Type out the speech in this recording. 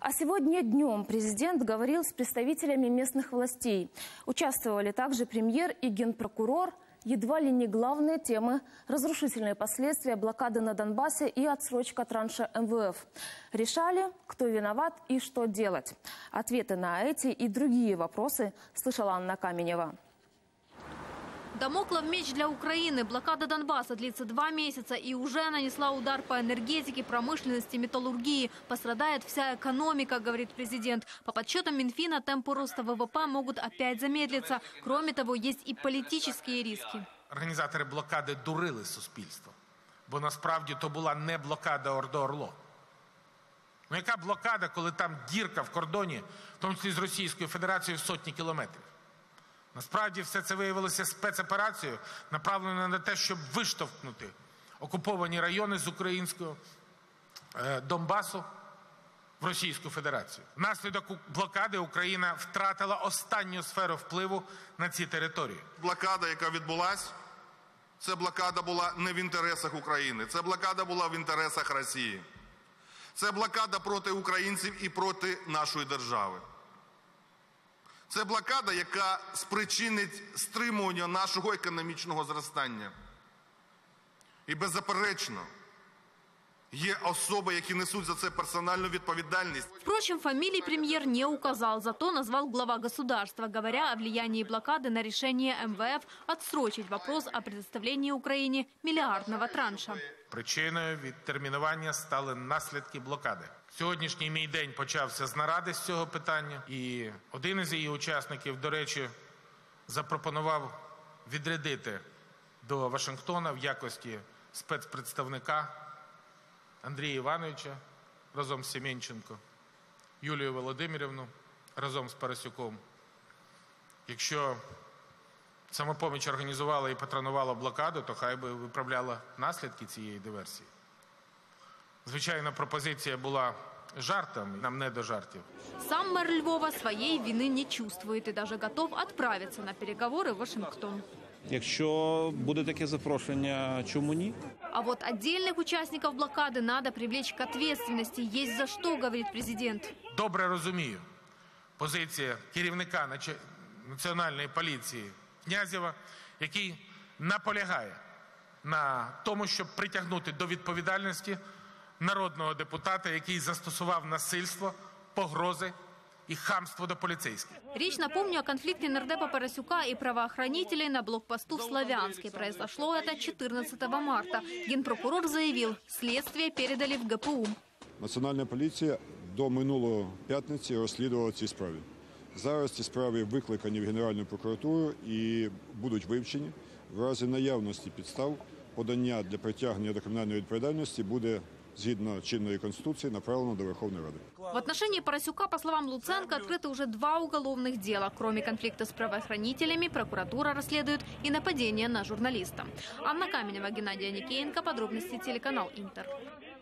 А сегодня днем президент говорил с представителями местных властей. Участвовали также премьер и генпрокурор. Едва ли не главные темы – разрушительные последствия блокады на Донбассе и отсрочка транша МВФ. Решали, кто виноват и что делать. Ответы на эти и другие вопросы слышала Анна Каменева. Дамоклов меч для Украины. Блокада Донбасса длится 2 месяца и уже нанесла удар по энергетике, промышленности, металлургии. Пострадает вся экономика, говорит президент. По подсчетам Минфина, темпы роста ВВП могут опять замедлиться. Кроме того, есть и политические риски. Організатори блокади дурили суспільство. Бо насправді то була не блокада Ордо-Орло. Ну яка блокада, коли там дірка в кордоні, в тому числі з Російською Федерацією, в сотні кілометрів? Насправді все це виявилося спецоперацією, направленою на те, щоб виштовхнути окуповані райони з українського Донбасу в Російську Федерацію. Внаслідок блокади Україна втратила останню сферу впливу на ці території. Блокада, яка відбулась, це блокада була не в інтересах України, це блокада була в інтересах Росії. Це блокада проти українців і проти нашої держави. Це блокада, яка спричинить стримування нашого економічного зростання. І беззаперечно, є особи, які несуть за це персональну відповідальність. Впрочем, фамилии премьер не указал, зато назвал глава государства, говоря о влиянии блокады на решение МВФ отсрочить вопрос о предоставлении Украине миллиардного транша. Причиною відтермінування стали наслідки блокади. Сьогоднішній мій день почався з наради з цього питання, і один із її учасників, до речі, запропонував відрядити до Вашингтона в якості спецпредставника Андрія Івановича разом з Семенченко, Юлію Володимирівну разом з Парасюком. Якщо Самопоміч організувала і патронувала блокаду, то хай би виправляла наслідки цієї диверсії. Звичайно, пропозиція була жартом, нам не до жартів. Сам мэр Львова своей вины не чувствует и даже готов отправиться на переговоры в Вашингтон. Якщо буде таке запрошення, чому ні? А вот отдельных участников блокады надо привлечь к ответственности. Есть за что, говорит президент. Добре розумію позицію керівника Національної поліції Князєва, який наполягає на тому, щоб притягнути до відповідальності народного депутата, який застосував насильство, погрози и хамство до полицейских. Речь, напомню, о конфликте нардепа Парасюка и правоохранителей на блокпосту в Славянске. Произошло это 14 марта. Генпрокурор заявил, следствие передали в ГПУ. Національна поліція до минулої п'ятниці розслідувала ці справи. Зараз ці справи викликані в Генеральну прокуратуру і будуть вивчені. В разі наявності підстав подання для притягнення до кримінальної відповідальності буде згідно чинної Конституции, направлено до Верховной Рады. В отношении Парасюка, по словам Луценко, открыты уже 2 уголовных дела. Кроме конфликта с правоохранителями, прокуратура расследует и нападение на журналиста. Анна Каменева, Геннадий Аникеенко. Подробности телеканал Интер.